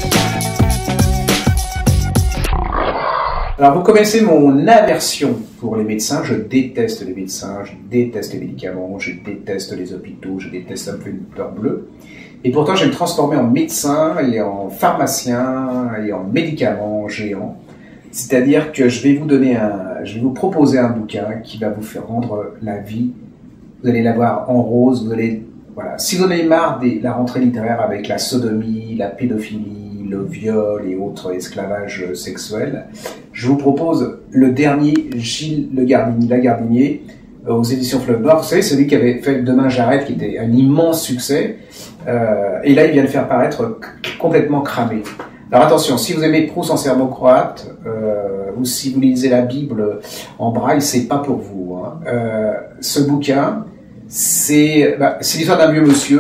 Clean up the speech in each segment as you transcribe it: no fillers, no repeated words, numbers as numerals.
Alors vous connaissez mon aversion pour les médecins, je déteste les médecins, je déteste les médicaments, je déteste les hôpitaux, je déteste, ça me fait une peur bleue. Et pourtant je vais me transformer en médecin et en pharmacien et en médicament géant. C'est-à-dire que je vais vous proposer un bouquin qui va vous faire rendre la vie. Vous allez la voir en rose, vous allez, voilà. Si vous en avez marre de la rentrée littéraire avec la sodomie, la pédophilie, le viol et autres esclavages sexuels, je vous propose le dernier Gilles Lagardinier aux éditions Fleuve Noir. Vous savez, celui qui avait fait Demain j'arrête, qui était un immense succès. Et là, il vient de faire paraître complètement cramé. Alors attention, si vous aimez Proust en serbo-croate, ou si vous lisez la Bible en braille, c'est pas pour vous. Hein. Ce bouquin, c'est l'histoire d'un vieux monsieur,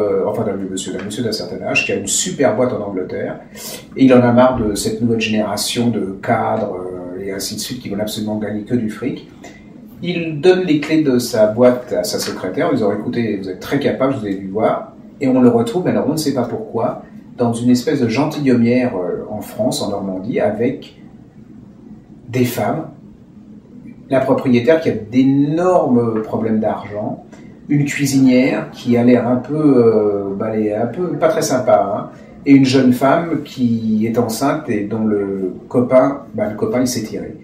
d'un monsieur d'un certain âge, qui a une super boîte en Angleterre, et il en a marre de cette nouvelle génération de cadres, et ainsi de suite, qui veulent absolument gagner que du fric. Il donne les clés de sa boîte à sa secrétaire, ils ont écouté, vous êtes très capable, vous avez dû voir, et on le retrouve, mais alors on ne sait pas pourquoi, dans une espèce de gentilhommière en France, en Normandie, avec des femmes, la propriétaire qui a d'énormes problèmes d'argent, une cuisinière qui a l'air un peu pas très sympa, hein, et une jeune femme qui est enceinte et dont le copain il s'est tiré.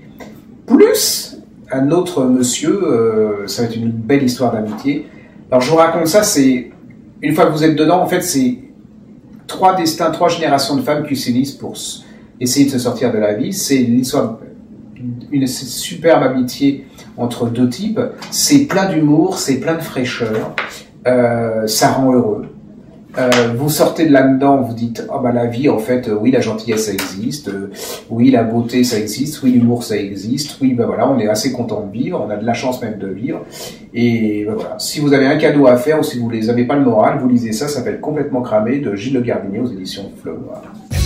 Plus un autre monsieur, ça va être une belle histoire d'amitié. Alors je vous raconte ça, c'est une fois que vous êtes dedans, en fait c'est trois destins, trois générations de femmes qui s'unissent pour essayer de se sortir de la vie. C'est l'histoire une superbe amitié entre deux types, c'est plein d'humour, c'est plein de fraîcheur, ça rend heureux. Vous sortez de là-dedans, vous dites « Ah bah la vie, en fait, oui, la gentillesse, ça existe, oui, la beauté, ça existe, oui, l'humour, ça existe, oui, ben voilà, on est assez content de vivre, on a de la chance même de vivre. » Et ben voilà, si vous avez un cadeau à faire ou si vous n'avez pas le moral, vous lisez ça, ça s'appelle Complètement cramé de Gilles Lagardinier aux éditions Fleuve Noir.